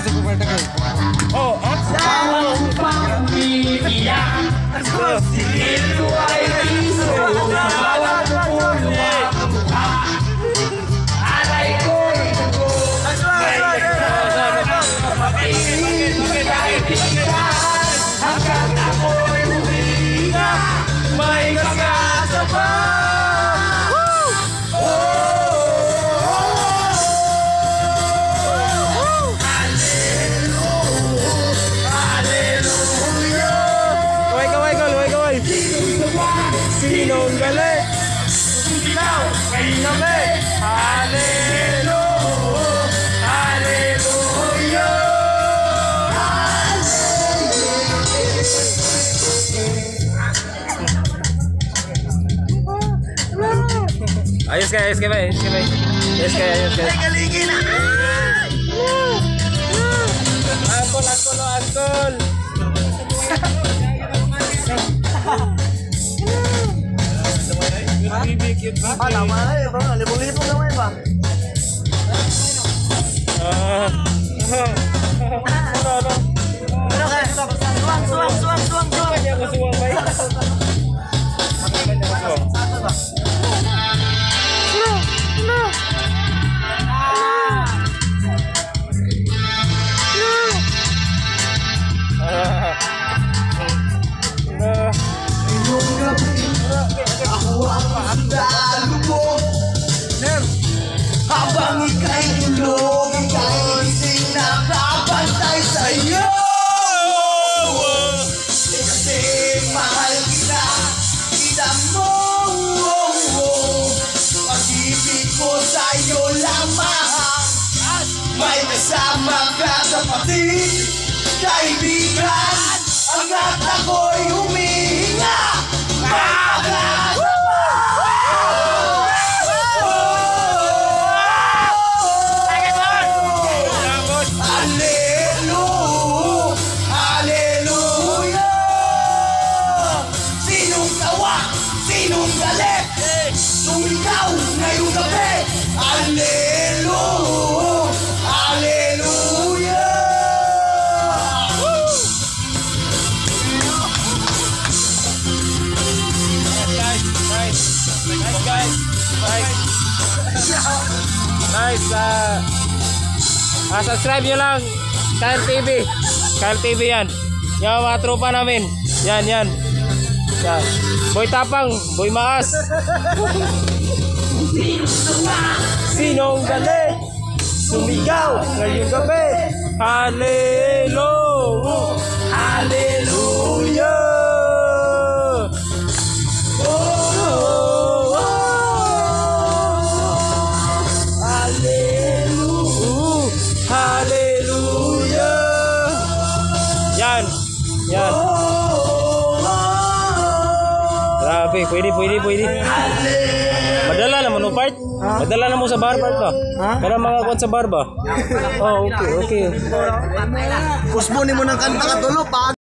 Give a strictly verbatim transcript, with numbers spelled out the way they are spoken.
sa pupunta kayo. Oh, ah? Ang pamilya Tapos ito ay piso Bawat puno ang mukha Alay ko'y dugo May kapatid Kahit tingnan Hanggang ako'y huminga May pag-asa pa Sinong galit? Ikaw, kami! Hallelujah! Hallelujah! Ayos kayo, ayos kayo, ayos kayo. Ayos kayo, ayos kayo. Ay, galigin na! Angkol, angkol, angkol! Ah, lama na eh, bro. Libong-libong naman ba? Ah. Ano, ano? Ano kaya? Suwang, suwang, suwang, suwang, suwang. Kanya ko suwang ba yun? Kanya ko suwang. Habang ika'y tulog, ika'y ising nakabantay sa'yo Kasi mahal kita, kita mo Pag-ibig ko sa'yo lamang May kasama ka kapatid, kaibigan Hanggat ako'y humihinga Pag-agas Sinong galit? Sumigaw ngayong gabi Hallelujah! Hallelujah! Nice, nice. Nice, guys. Nice. Nice. Ah, uh, subscribe nyo lang. Kyle T V. Kyle T V yan. Yung mga tropa namin. Yan, yan. Yan. Boy Tapang, Boy Maas. Sinong galit? Sumigaw ngayong gabi. Hallelujah! Hallelujah! Oh, oh, oh. Hallelujah! Hallelujah! Yan, yan. Grabe, pwede, pwede, pwede. Madala naman mo part. Madala na mo sa bar part ba? Para mga kwan sa bar ba? Oh, okay, okay. Kusbo ni mo ng kanta ka tulo, pag